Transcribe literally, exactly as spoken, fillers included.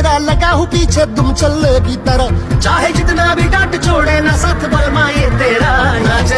तेरा, लगा हूँ पीछे तुम चलने की तरह। चाहे जितना भी डांट छोड़े ना साथ बलमा ये तेरा, ना